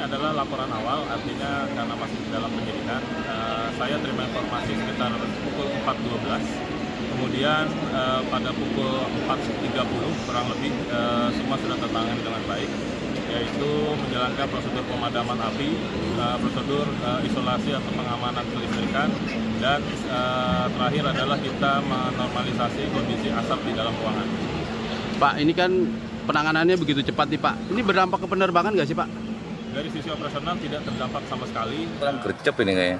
adalah laporan awal, artinya karena masih dalam penyidikan. Saya terima informasi sekitar pukul 4.12. Kemudian pada pukul 4.30 kurang lebih semua sudah tertangani dengan baik, yaitu menjalankan prosedur pemadaman api, prosedur isolasi atau pengamanan kelistrikan, dan terakhir adalah kita menormalisasi kondisi asap di dalam ruangan. Pak, ini kan penanganannya begitu cepat nih Pak. Ini berdampak ke penerbangan nggak sih Pak? Dari sisi operasional tidak terdampak sama sekali. Kan gercep ini kayaknya.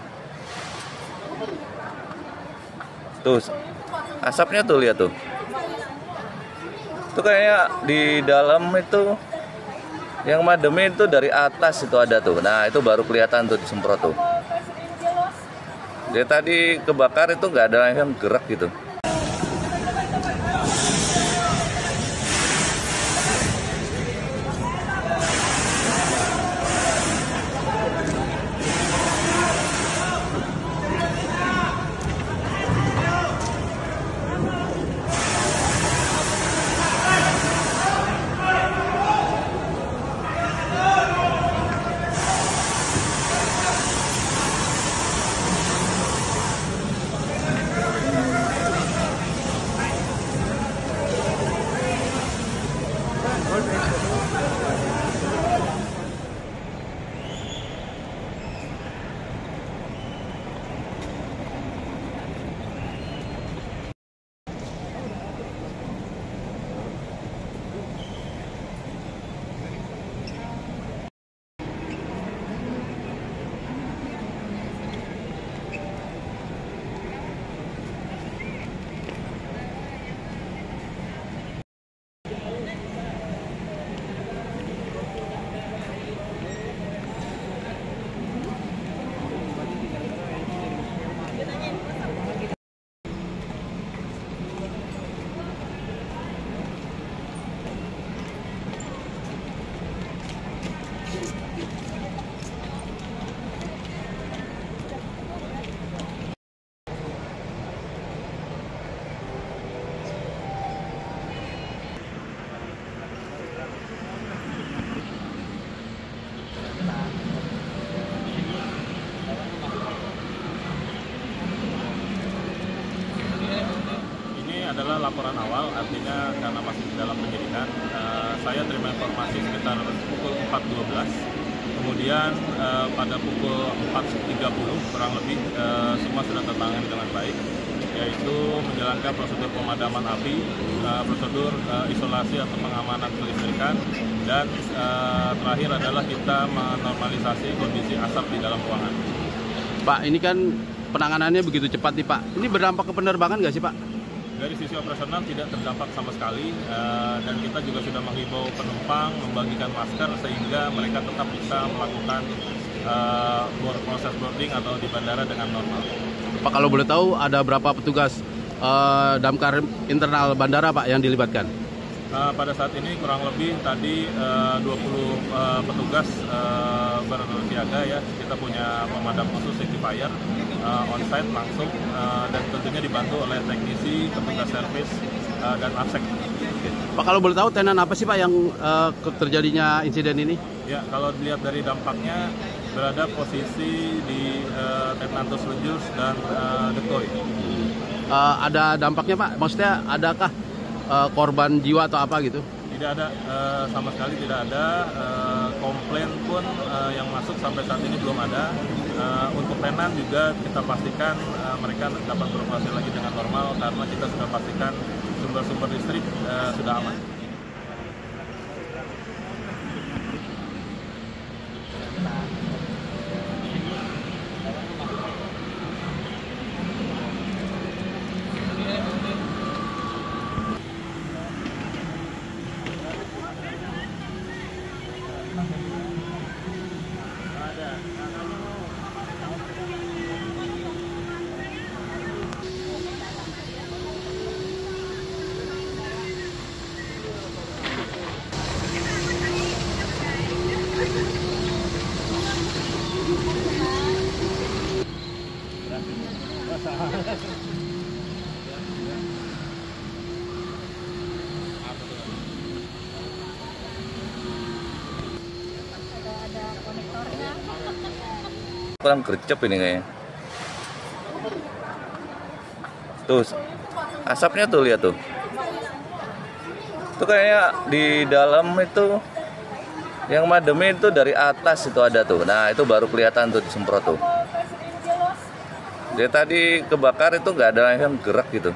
Tuh, asapnya tuh lihat tuh. Itu kayaknya di dalam itu yang mademin itu dari atas itu ada tuh. Nah, itu baru kelihatan tuh disemprot tuh. Dia tadi kebakar itu nggak ada yang gerak gitu. Adalah laporan awal, artinya karena masih dalam penyidikan. Saya terima informasi sekitar pukul 4.12. Kemudian pada pukul 4.30 kurang lebih semua sudah tertangani dengan baik, yaitu menjalankan prosedur pemadaman api, prosedur isolasi atau pengamanan kelistrikan, dan terakhir adalah kita menormalisasi kondisi asap di dalam ruangan. Pak, ini kan penanganannya begitu cepat nih Pak. Ini berdampak ke penerbangan nggak sih Pak? Dari sisi operasional tidak terdampak sama sekali, dan kita juga sudah menghimbau penumpang membagikan masker sehingga mereka tetap bisa melakukan proses boarding atau di bandara dengan normal. Pak, kalau boleh tahu ada berapa petugas damkar internal bandara Pak yang dilibatkan? Pada saat ini kurang lebih tadi 20 petugas bersiaga ya. Kita punya pemadam khusus safety fire on-site langsung, dan tentunya dibantu oleh teknisi, petugas servis, dan AFSEC. Pak, kalau boleh tahu tenan apa sih Pak yang terjadinya insiden ini? Ya, kalau dilihat dari dampaknya berada posisi di Tetanus Lejus dan Dekoy. Ada dampaknya Pak? Maksudnya adakah korban jiwa atau apa gitu? Tidak ada, sama sekali tidak ada. Komplain pun yang masuk sampai saat ini belum ada. Untuk tenan juga kita pastikan mereka dapat beroperasi lagi dengan normal karena kita sudah pastikan sumber-sumber listrik sudah aman. kurang gercep ini kayaknya. Tuh, asapnya tuh lihat tuh. Itu kayaknya di dalam itu yang mademin itu dari atas itu ada tuh. Nah, itu baru kelihatan tuh disemprot tuh. Dia tadi kebakar itu nggak ada yang gerak gitu.